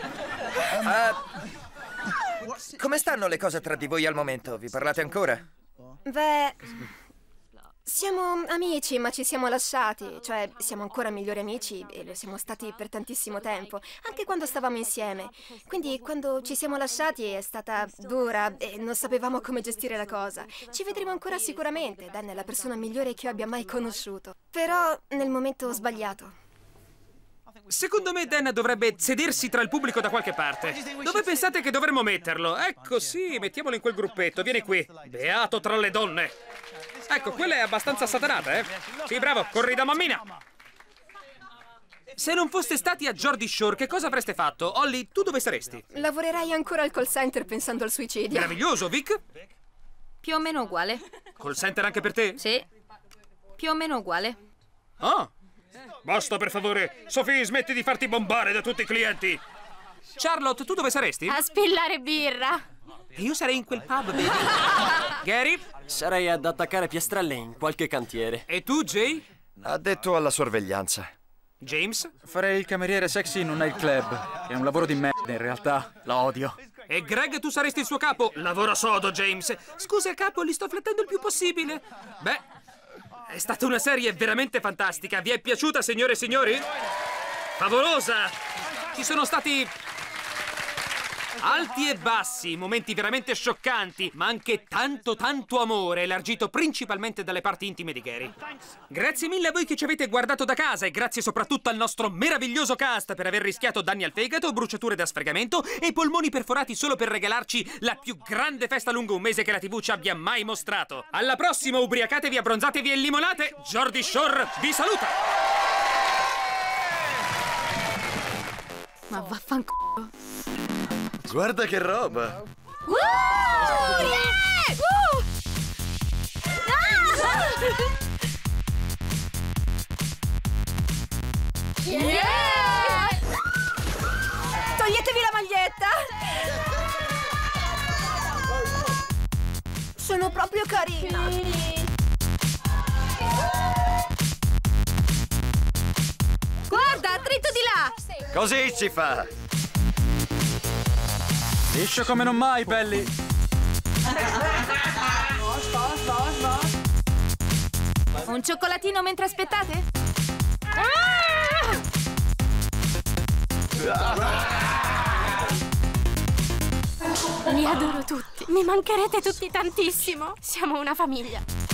N: Uh, come stanno le cose tra di voi al momento? Vi parlate ancora?
H: Beh, siamo amici, ma ci siamo lasciati. Cioè, siamo ancora migliori amici e lo siamo stati per tantissimo tempo, anche quando stavamo insieme. Quindi, quando ci siamo lasciati è stata dura e non sapevamo come gestire la cosa. Ci vedremo ancora sicuramente. Dan è la persona migliore che io abbia mai conosciuto. Però, nel momento sbagliato.
A: Secondo me Dan dovrebbe sedersi tra il pubblico da qualche parte. Dove pensate che dovremmo metterlo? Ecco, sì, mettiamolo in quel gruppetto. Vieni qui. Beato tra le donne. Ecco, quella è abbastanza satanata, eh? Sì, bravo, corri da mammina. Se non foste stati a Geordie Shore, che cosa avreste fatto? Holly, tu dove saresti?
H: Lavorerei ancora al call center pensando al suicidio.
A: Meraviglioso, Vic?
C: Più o meno uguale.
A: Call center anche per te?
C: Sì, più o meno uguale.
A: Ah, basta per favore. Sophie, smetti di farti bombare da tutti i clienti. Charlotte, tu dove saresti?
K: A spillare birra.
A: E io sarei in quel pub, baby. Gary?
D: Sarei ad attaccare piastrelle in qualche cantiere.
A: E tu, Jay?
B: Addetto alla sorveglianza.
A: James?
M: Farei il cameriere sexy in un nightclub. È un lavoro di merda, in realtà. La odio.
A: E Greg, tu saresti il suo capo? Lavora sodo, James. Scusa, capo, li sto flettendo il più possibile. Beh, è stata una serie veramente fantastica. Vi è piaciuta, signore e signori? Favolosa! Ci sono stati alti e bassi, momenti veramente scioccanti, ma anche tanto tanto amore, elargito principalmente dalle parti intime di Gary. Grazie mille a voi che ci avete guardato da casa e grazie soprattutto al nostro meraviglioso cast per aver rischiato danni al fegato, bruciature da sfregamento e polmoni perforati solo per regalarci la più grande festa lungo un mese che la tivù ci abbia mai mostrato. Alla prossima, ubriacatevi, abbronzatevi e limonate. Geordie Shore vi saluta!
C: Ma vaffanculo.
B: Guarda che roba!
C: Uh, yeah! Uh! Ah!
H: Yeah! Toglietevi la maglietta! Sono proprio carina!
C: Guarda, dritto di là!
B: Così si fa!
M: Liscio come non mai, belli!
C: Un cioccolatino mentre aspettate?
K: Li adoro tutti. Mi mancherete tutti tantissimo. Siamo una famiglia.